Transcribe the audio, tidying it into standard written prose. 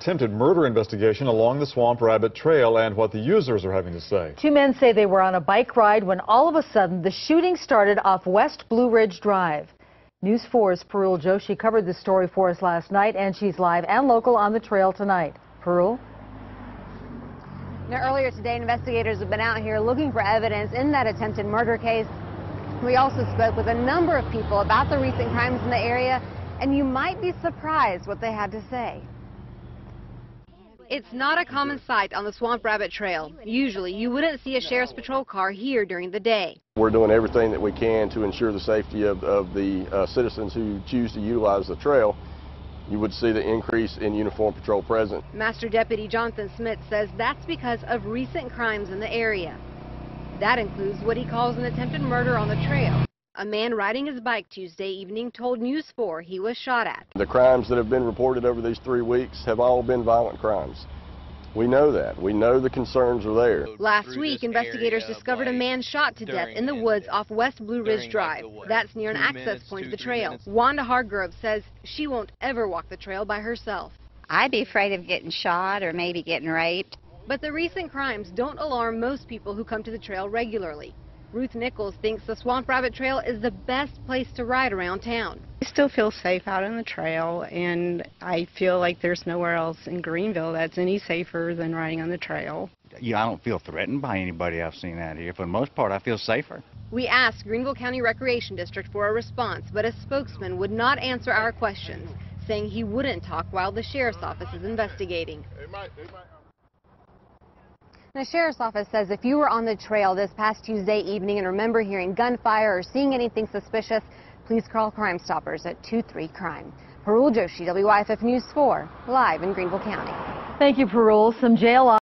attempted murder investigation along the Swamp Rabbit Trail and what the users are having to say. Two men say they were on a bike ride when all of a sudden the shooting started off West Blue Ridge Drive. News 4's Parul Joshi covered this story for us last night, and she's live and local on the trail tonight. Parul? Now, earlier today, investigators have been out here looking for evidence in that attempted murder case. We also spoke with a number of people about the recent crimes in the area, and you might be surprised what they had to say. It's not a common sight on the Swamp Rabbit Trail. Usually, you wouldn't see a Sheriff's Patrol car here during the day. We're doing everything that we can to ensure the safety of the citizens who choose to utilize the trail. You would see the increase in uniform patrol present. Master Deputy Jonathan Smith says that's because of recent crimes in the area. That includes what he calls an attempted murder on the trail. A man riding his bike Tuesday evening told News 4 he was shot at. The crimes that have been reported over these 3 weeks have all been violent crimes. We know that. We know the concerns are there. Last week, investigators discovered a man shot to death in the woods off West Blue Ridge Drive. That's near an access point to the trail. Wanda Hargrove says she won't ever walk the trail by herself. I'd be afraid of getting shot or maybe getting raped. But the recent crimes don't alarm most people who come to the trail regularly. Ruth Nichols thinks the Swamp Rabbit Trail is the best place to ride around town. I still feel safe out on the trail, and I feel like there's nowhere else in Greenville that's any safer than riding on the trail. Yeah, I don't feel threatened by anybody I've seen out here. For the most part, I feel safer. We asked Greenville County Recreation District for a response, but a spokesman would not answer our questions, saying he wouldn't talk while the Sheriff's Office is investigating. The Sheriff's Office says if you were on the trail this past Tuesday evening and remember hearing gunfire or seeing anything suspicious, please call Crime Stoppers at 23-CRIME. Parul Joshi, WYFF News 4, live in Greenville County. Thank you, Parul. Some jail